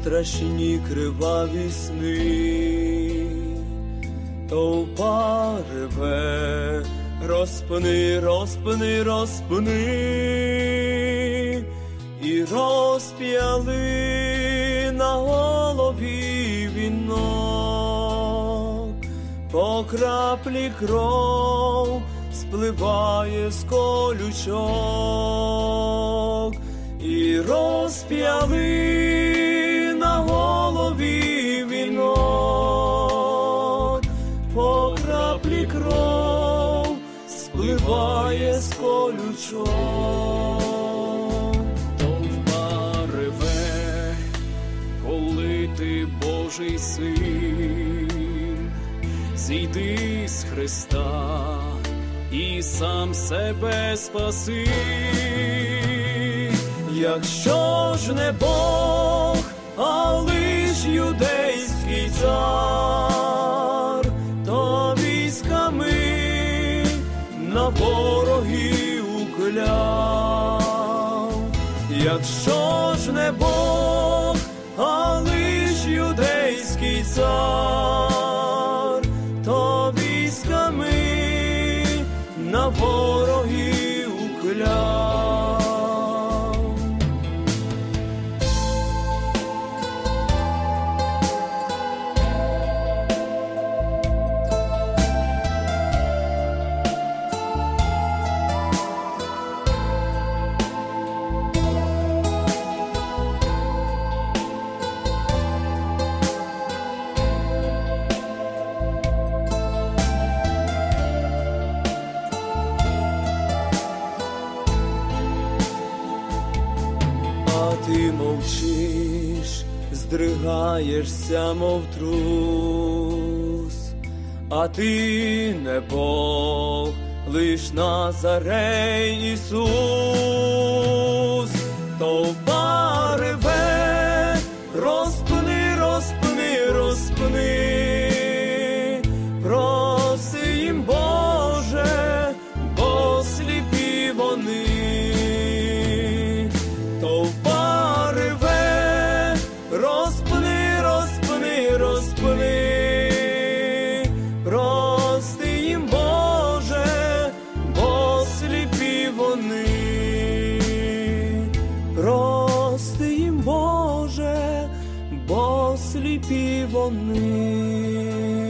страшні криваві сни, товпа реве, розпни, розпни, розпни, і розп'яли на голові вінок, по краплі кров спливає з колючок, і розп'яли на голові вінок, по краплі кров спливає з колючок. Товпа реве, коли ти Божий син, зійди з Христа і сам себе спаси. Якщо ж не Бог, а лиш юдейський цар, то військами на ворогів укляв. Якщо ж не Бог, а лиш юдейський цар, то військами на ворогів укляв. Ти мовчиш, здригаєшся, мов трус, а ти не Бог, лиш Назарей Ісус. Товпа реве, розпни, розпни, розпни, проси їм, Боже, бо сліпі вони. Товпа реве, розпни, розпни, розпни, прости їм, Боже, бо сліпі вони. Прости їм, Боже, бо сліпі вони.